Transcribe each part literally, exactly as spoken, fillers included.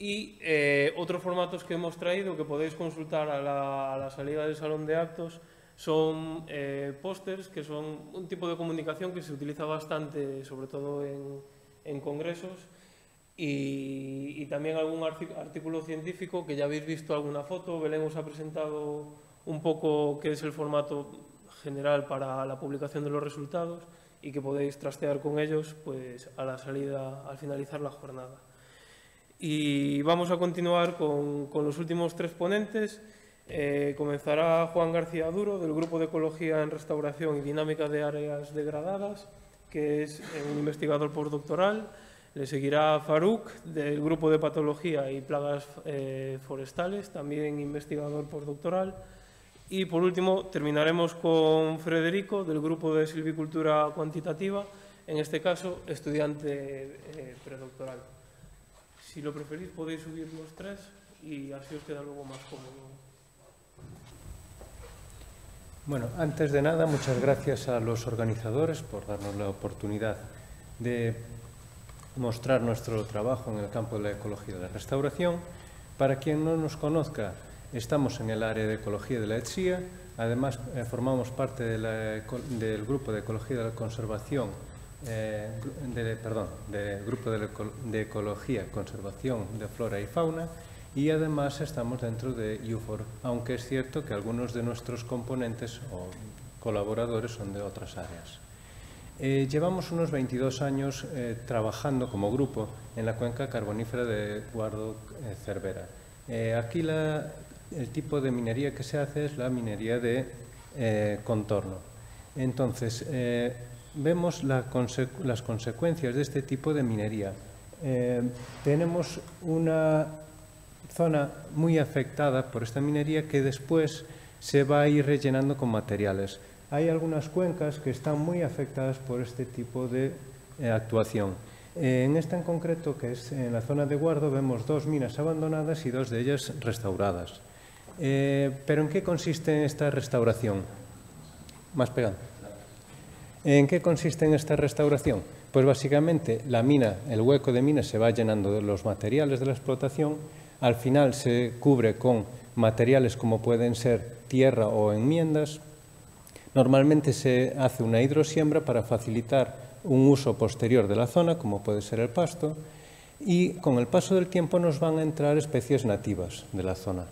Y eh, otros formatos que hemos traído, que podéis consultar a la, a la salida del salón de actos, son eh, pósters, que son un tipo de comunicación que se utiliza bastante, sobre todo en, en congresos, y, y también algún artículo científico que ya habéis visto alguna foto. Belén os ha presentado un poco qué es el formato general para la publicación de los resultados y que podéis trastear con ellos pues, a la salida, al finalizar la jornada. Y vamos a continuar con, con los últimos tres ponentes. Eh, comenzará Juan García Duro, del Grupo de Ecología en Restauración y Dinámica de Áreas Degradadas, que es un investigador postdoctoral. Le seguirá Farouk, del Grupo de Patología y Plagas eh, Forestales, también investigador postdoctoral. Y por último terminaremos con Federico, del Grupo de Silvicultura Cuantitativa, en este caso estudiante eh, predoctoral. Si lo preferís podéis subir los tres y así os queda luego más cómodo. Bueno, antes de nada, muchas gracias a los organizadores por darnos la oportunidad de mostrar nuestro trabajo en el campo de la ecología de la restauración. Para quien no nos conozca, estamos en el área de ecología de la ETSIA, además eh, formamos parte de la, del Grupo de Ecología de la Conservación, eh, de, perdón, del Grupo de, de Ecología, Conservación de Flora y Fauna, y además estamos dentro de I U F O R, aunque es cierto que algunos de nuestros componentes o colaboradores son de otras áreas. Eh, llevamos unos veintidós años eh, trabajando como grupo en la cuenca carbonífera de Guardo-Cervera. Eh, aquí la, el tipo de minería que se hace es la minería de eh, contorno. Entonces, eh, vemos la conse las consecuencias de este tipo de minería. Eh, tenemos una zona muy afectada por esta minería que después se va a ir rellenando con materiales. Hay algunas cuencas que están muy afectadas por este tipo de eh, actuación. Eh, en esta en concreto, que es en la zona de Guardo, vemos dos minas abandonadas y dos de ellas restauradas. Eh, ¿Pero en qué consiste esta restauración? Más pegado. ¿En qué consiste en esta restauración? Pues básicamente la mina, el hueco de mina se va llenando de los materiales de la explotación. Al final se cubre con materiales como pueden ser tierra o enmiendas. Normalmente se hace una hidrosiembra para facilitar un uso posterior de la zona, como puede ser el pasto, y con el paso del tiempo nos van a entrar especies nativas de la zona.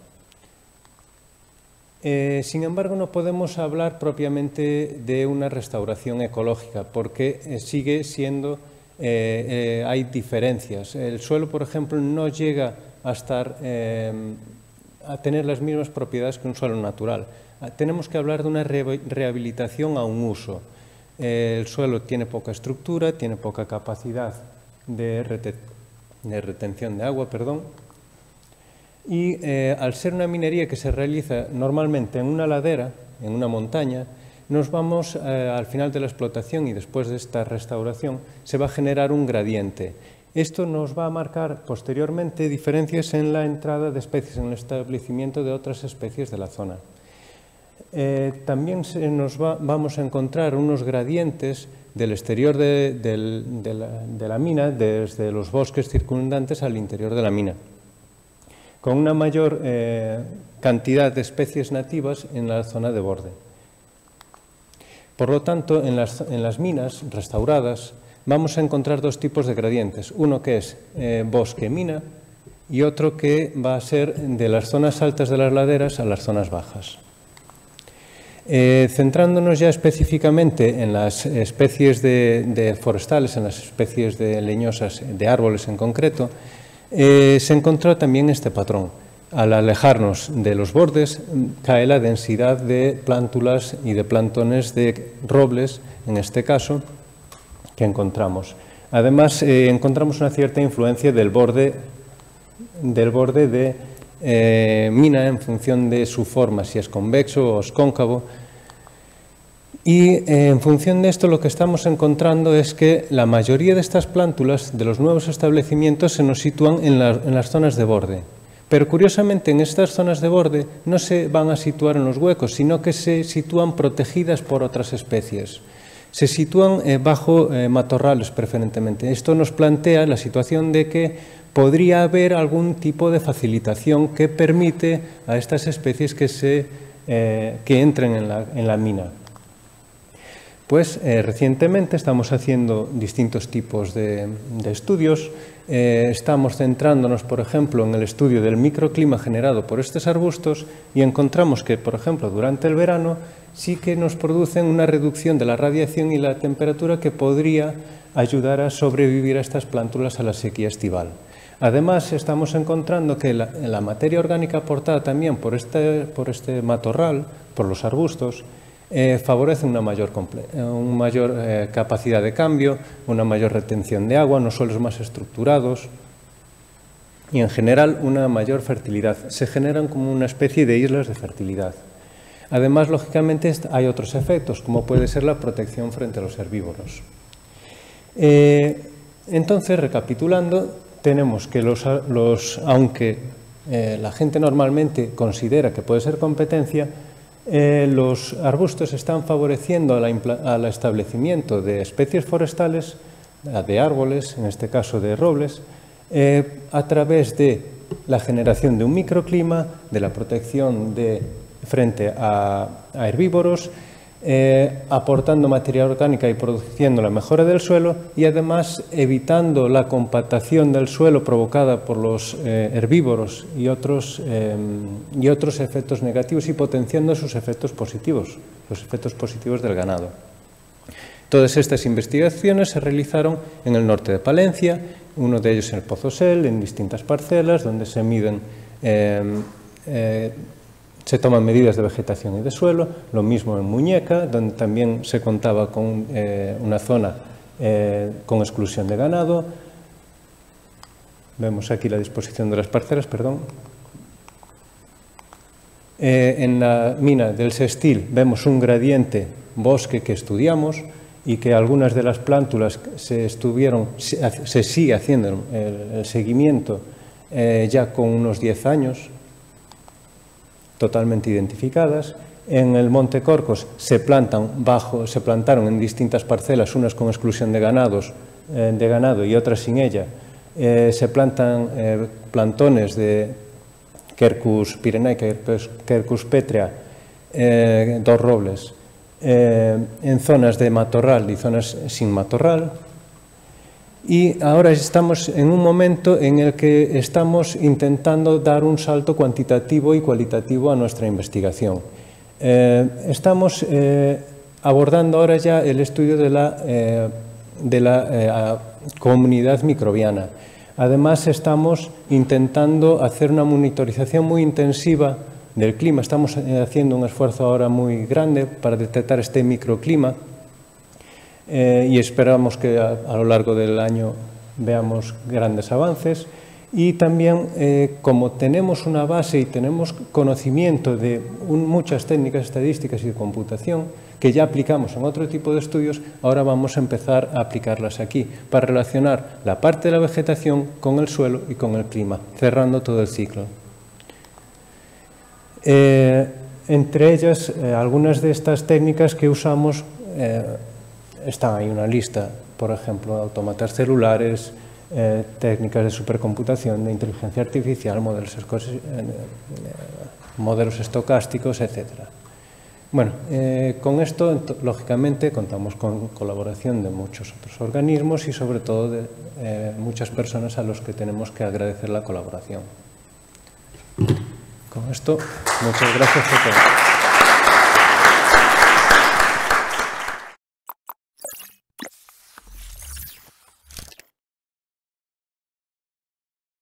Eh, sin embargo, no podemos hablar propiamente de una restauración ecológica, porque eh, sigue siendo, eh, eh, hay diferencias. El suelo, por ejemplo, no llega a estar, eh, a tener las mismas propiedades que un suelo natural. Tenemos que hablar de una re rehabilitación a un uso. Eh, el suelo tiene poca estructura, tiene poca capacidad de, rete de retención de agua, perdón, y eh, al ser una minería que se realiza normalmente en una ladera, en una montaña, nos vamos eh, al final de la explotación y después de esta restauración se va a generar un gradiente. Esto nos va a marcar posteriormente diferencias en la entrada de especies, en el establecimiento de otras especies de la zona. Eh, también se nos va, vamos a encontrar unos gradientes del exterior de, de, de, la, de la mina, desde los bosques circundantes al interior de la mina, con una mayor eh, cantidad de especies nativas en la zona de borde. Por lo tanto, en las, en las minas restauradas vamos a encontrar dos tipos de gradientes, uno que es eh, bosque-mina y otro que va a ser de las zonas altas de las laderas a las zonas bajas. Eh, centrándonos ya específicamente en las especies de, de forestales, en las especies de leñosas, de árboles en concreto, eh, se encontró también este patrón. Al alejarnos de los bordes cae la densidad de plántulas y de plantones de robles, en este caso, que encontramos. Además, eh, encontramos una cierta influencia del borde, del borde de Eh, mina en función de su forma, si es convexo o es cóncavo. Y eh, en función de esto lo que estamos encontrando es que la mayoría de estas plántulas de los nuevos establecimientos se nos sitúan en, la, en las zonas de borde. Pero curiosamente en estas zonas de borde no se van a situar en los huecos, sino que se sitúan protegidas por otras especies. Se sitúan eh, bajo eh, matorrales preferentemente. Esto nos plantea la situación de que podría haber algún tipo de facilitación que permite a estas especies que, se, eh, que entren en la, en la mina. Pues eh, recientemente estamos haciendo distintos tipos de, de estudios. Eh, estamos centrándonos, por ejemplo, en el estudio del microclima generado por estos arbustos y encontramos que, por ejemplo, durante el verano sí que nos producen una reducción de la radiación y la temperatura que podría ayudar a sobrevivir a estas plántulas a la sequía estival. Además, estamos encontrando que la, la materia orgánica aportada también por este, por este matorral, por los arbustos, eh, favorece una mayor, una mayor eh, capacidad de cambio, una mayor retención de agua, unos suelos más estructurados y, en general, una mayor fertilidad. Se generan como una especie de islas de fertilidad. Además, lógicamente, hay otros efectos, como puede ser la protección frente a los herbívoros. Eh, entonces, recapitulando, tenemos que los, los aunque eh, la gente normalmente considera que puede ser competencia, eh, los arbustos están favoreciendo al establecimiento de especies forestales, de árboles, en este caso de robles, eh, a través de la generación de un microclima, de la protección de, frente a, a herbívoros, Eh, aportando materia orgánica y produciendo la mejora del suelo y además evitando la compactación del suelo provocada por los eh, herbívoros y otros, eh, y otros efectos negativos y potenciando sus efectos positivos, los efectos positivos del ganado. Todas estas investigaciones se realizaron en el norte de Palencia, uno de ellos en el Pozosel, en distintas parcelas donde se miden eh, eh, se toman medidas de vegetación y de suelo, lo mismo en Muñeca, donde también se contaba con eh, una zona eh, con exclusión de ganado. Vemos aquí la disposición de las parcelas, perdón. Eh, en la mina del Sestil vemos un gradiente bosque que estudiamos y que algunas de las plántulas se, estuvieron, se, se sigue haciendo el, el seguimiento eh, ya con unos diez años, totalmente identificadas. En el Monte Corcos se plantan bajo, se plantaron en distintas parcelas, unas con exclusión de ganados, eh, de ganado y otras sin ella. Eh, se plantan eh, plantones de Quercus pirenaica, Quercus petrea, eh, dos robles, eh, en zonas de matorral y zonas sin matorral. Y ahora estamos en un momento en el que estamos intentando dar un salto cuantitativo y cualitativo a nuestra investigación. Eh, estamos eh, abordando ahora ya el estudio de la, eh, de la eh, comunidad microbiana. Además, estamos intentando hacer una monitorización muy intensiva del clima. Estamos haciendo un esfuerzo ahora muy grande para detectar este microclima. Eh, y esperamos que a, a lo largo del año veamos grandes avances y también eh, como tenemos una base y tenemos conocimiento de un, muchas técnicas estadísticas y de computación que ya aplicamos en otro tipo de estudios, ahora vamos a empezar a aplicarlas aquí para relacionar la parte de la vegetación con el suelo y con el clima, cerrando todo el ciclo. Eh, entre ellas, eh, algunas de estas técnicas que usamos eh, está ahí una lista, por ejemplo, autómatas celulares, eh, técnicas de supercomputación, de inteligencia artificial, modelos, eh, modelos estocásticos, etcétera. Bueno, eh, con esto, lógicamente, contamos con colaboración de muchos otros organismos y, sobre todo, de eh, muchas personas a los que tenemos que agradecer la colaboración. Con esto, muchas gracias a todos.